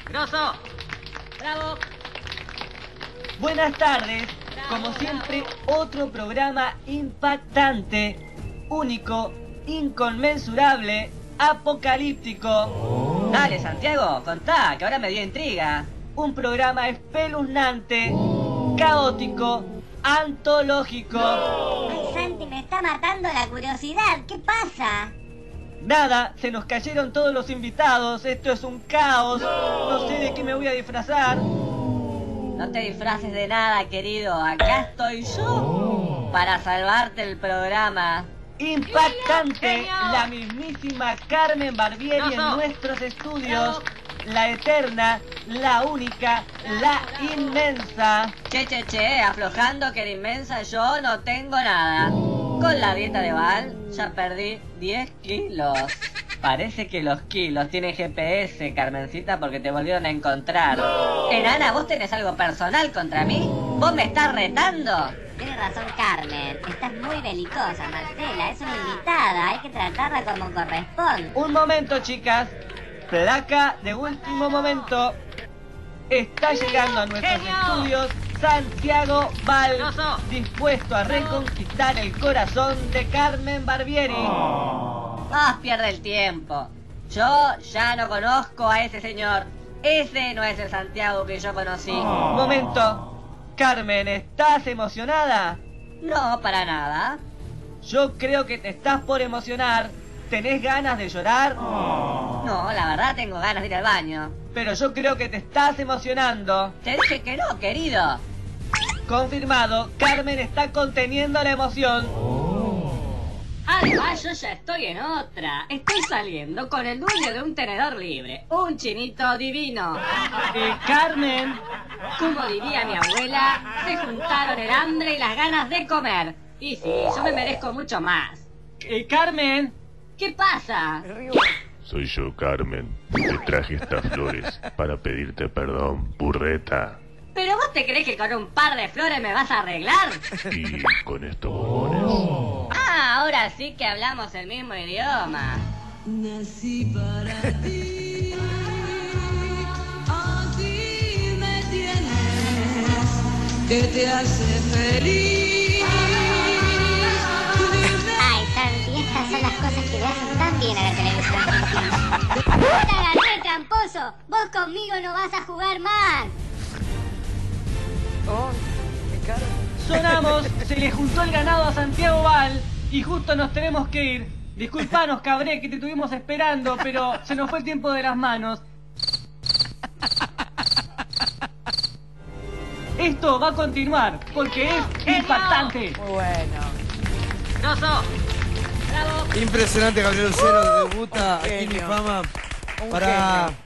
Grosso. Bravo. Buenas tardes. Bravo, Como siempre, bravo. otro programa impactante, único, inconmensurable, apocalíptico. Dale, Santiago, contá, que ahora me dio intriga. Un programa espeluznante, caótico, antológico. Ay, Santi, me está matando la curiosidad. ¿Qué pasa? Nada, se nos cayeron todos los invitados. Esto es un caos. No sé de qué me voy a disfrazar. No te disfraces de nada, querido. Acá estoy yo para salvarte el programa. Impactante, Genio. la mismísima Carmen Barbieri en Grosso. nuestros estudios. Bravo. La eterna, la única, la bravo. inmensa. Che, aflojando que de inmensa yo no tengo nada. Con la dieta de Val ya perdí 10 kilos. Parece que los kilos tienen GPS, Carmencita, porque te volvieron a encontrar. Enana, ¿vos tenés algo personal contra mí? ¿Vos me estás retando? Tienes razón, Carmen. Estás muy belicosa, Marcela. Es una invitada. Hay que tratarla como corresponde. Un momento, chicas. Placa de último momento. Está llegando a nuestros Genio. estudios Santiago Val, Grosso. dispuesto a reconquistar el corazón de Carmen Barbieri. Vos pierde el tiempo. Yo ya no conozco a ese señor. Ese no es el Santiago que yo conocí. Momento. Carmen, ¿estás emocionada? No, para nada. Yo creo que te estás por emocionar. ¿Tenés ganas de llorar? No, la verdad tengo ganas de ir al baño. Pero yo creo que te estás emocionando. Te dije que no, querido. Confirmado, Carmen está conteniendo la emoción. Además, yo ya estoy en otra. Estoy saliendo con el dueño de un tenedor libre. Un chinito divino. Carmen, Como diría mi abuela, se juntaron el hambre y las ganas de comer. Y sí, yo me merezco mucho más. Carmen. ¿Qué pasa? Soy yo, Carmen. Te traje estas flores para pedirte perdón, burreta. ¿Pero vos te crees que con un par de flores me vas a arreglar? Y con estos bombones. Ah, ahora sí que hablamos el mismo idioma. Nací para ti, así me tienes, que te hace feliz. Ay, Santi, estas son las cosas que le hacen tan bien a la televisión argentina. ¡Te agarré, tramposo! ¡Vos conmigo no vas a jugar más! Sonamos, se le juntó el ganado a Santiago Val y justo nos tenemos que ir. Disculpanos, cabré, que te estuvimos esperando, pero se nos fue el tiempo de las manos. Esto va a continuar, porque es impactante. Muy bueno. Grosso. Bravo. Impresionante, Gabriel Lucero, debuta aquí en genio. Infama Un para genio.